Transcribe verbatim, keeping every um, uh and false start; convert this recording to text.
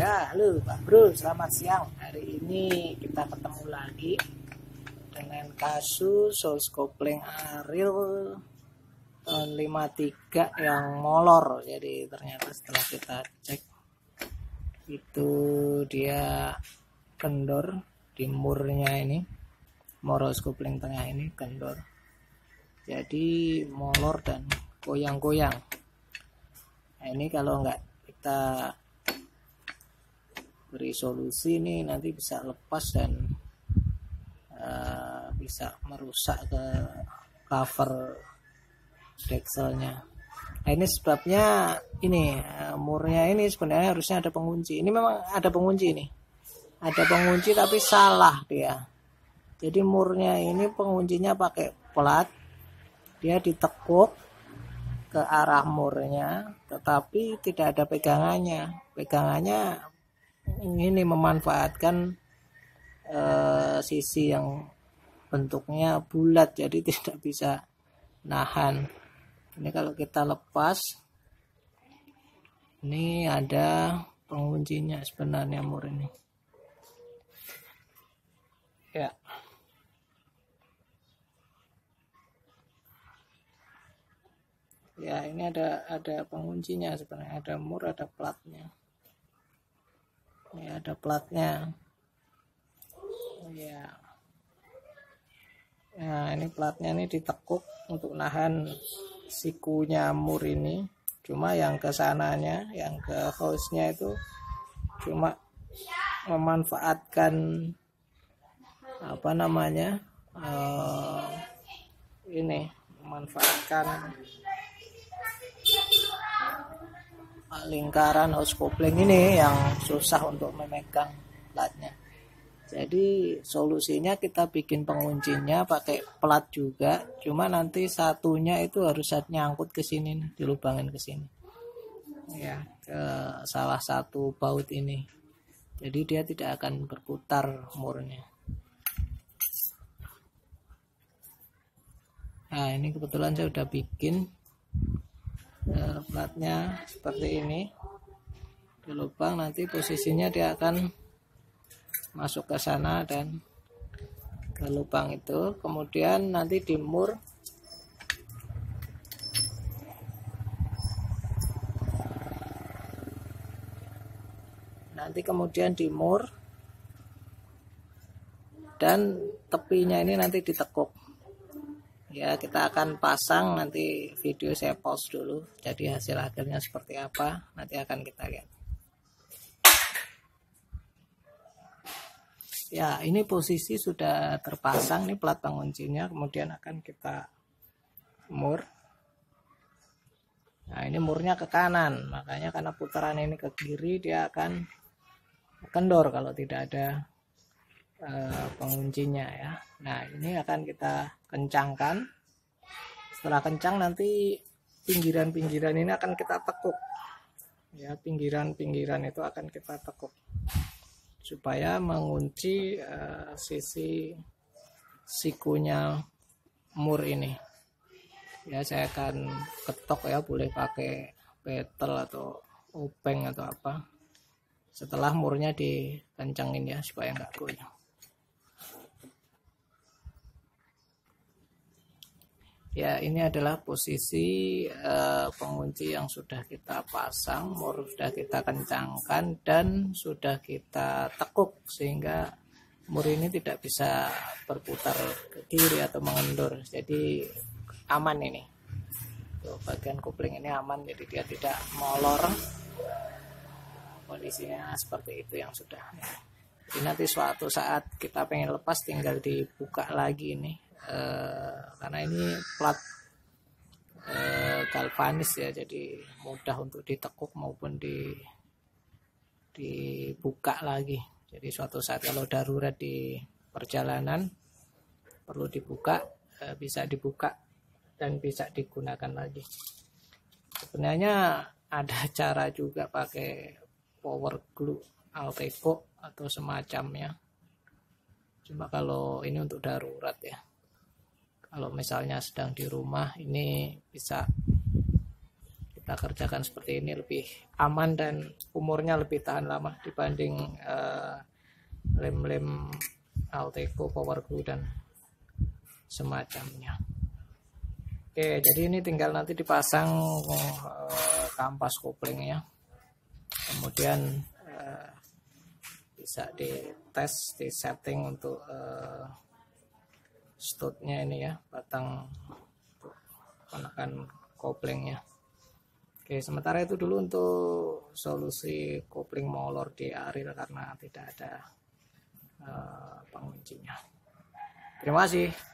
Ya, halo Pak Bro, selamat siang. Hari ini kita ketemu lagi dengan kasus Solls Kopling Ariel tahun lima tiga yang molor. Jadi ternyata setelah kita cek itu dia kendor di murnya ini, moros kopling tengah ini kendor. Jadi molor dan goyang-goyang. Nah, ini kalau nggak kita beri solusi ini nanti bisa lepas dan uh, bisa merusak ke cover dekselnya. Nah, ini sebabnya ini uh, murnya ini sebenarnya harusnya ada pengunci. Ini memang ada pengunci ini, ada pengunci tapi salah dia. Jadi murnya ini penguncinya pakai plat, dia ditekuk ke arah murnya, tetapi tidak ada pegangannya. Pegangannya ini memanfaatkan uh, sisi yang bentuknya bulat, jadi tidak bisa nahan. Ini kalau kita lepas, ini ada penguncinya sebenarnya mur ini. Ya. Ya, ini ada ada penguncinya sebenarnya, ada mur, ada platnya. Ini ada platnya. Ya. Nah, ini platnya ini ditekuk untuk nahan sikunya mur ini. Cuma yang ke sananya, yang ke hose-nya itu cuma memanfaatkan apa namanya? Uh, ini memanfaatkan lingkaran hose kopling ini yang susah untuk memegang platnya. Jadi solusinya kita bikin penguncinya pakai plat juga, cuma nanti satunya itu harus nyangkut ke sini, dilubangin ke sini. Ya, ke salah satu baut ini. Jadi dia tidak akan berputar murnya. Nah, ini kebetulan saya udah bikin Uh, platnya seperti ini di lubang, nanti posisinya dia akan masuk ke sana dan ke lubang itu, kemudian nanti di mur nanti kemudian di mur dan tepinya ini nanti ditekuk. Ya, kita akan pasang, nanti video saya pause dulu. Jadi hasil akhirnya seperti apa nanti akan kita lihat. Ya, ini posisi sudah terpasang nih plat penguncinya, kemudian akan kita mur. Nah, ini murnya ke kanan, makanya karena putaran ini ke kiri dia akan kendor kalau tidak ada uh, penguncinya ya. Nah, ini akan kita kencangkan. Setelah kencang nanti pinggiran-pinggiran ini akan kita tekuk. Ya, pinggiran-pinggiran itu akan kita tekuk supaya mengunci uh, sisi sikunya mur ini. Ya, saya akan ketok ya, boleh pakai petel atau obeng atau apa. Setelah murnya dikencangin ya supaya nggak goyang. Ya, ini adalah posisi uh, pengunci yang sudah kita pasang, mur sudah kita kencangkan dan sudah kita tekuk sehingga mur ini tidak bisa berputar ke kiri atau mengendur. Jadi aman ini. Tuh, bagian kopling ini aman, jadi dia tidak molor. Kondisinya seperti itu yang sudah. Jadi nanti suatu saat kita pengen lepas tinggal dibuka lagi ini. Uh, karena ini plat uh, galvanis ya, jadi mudah untuk ditekuk maupun di dibuka lagi. Jadi suatu saat kalau darurat di perjalanan perlu dibuka, uh, bisa dibuka dan bisa digunakan lagi. Sebenarnya ada cara juga pakai power glue, Alteco atau semacamnya. Cuma kalau ini untuk darurat ya. Kalau misalnya sedang di rumah, ini bisa kita kerjakan seperti ini lebih aman dan umurnya lebih tahan lama dibanding uh, lem-lem Alteco, Power Glue dan semacamnya. Oke, jadi ini tinggal nanti dipasang uh, kampas koplingnya, kemudian uh, bisa dites, di setting untuk uh, stutnya ini ya, batang untuk menekan koplingnya. Oke, sementara itu dulu untuk solusi kopling molor di Ariel karena tidak ada uh, penguncinya. Terima kasih.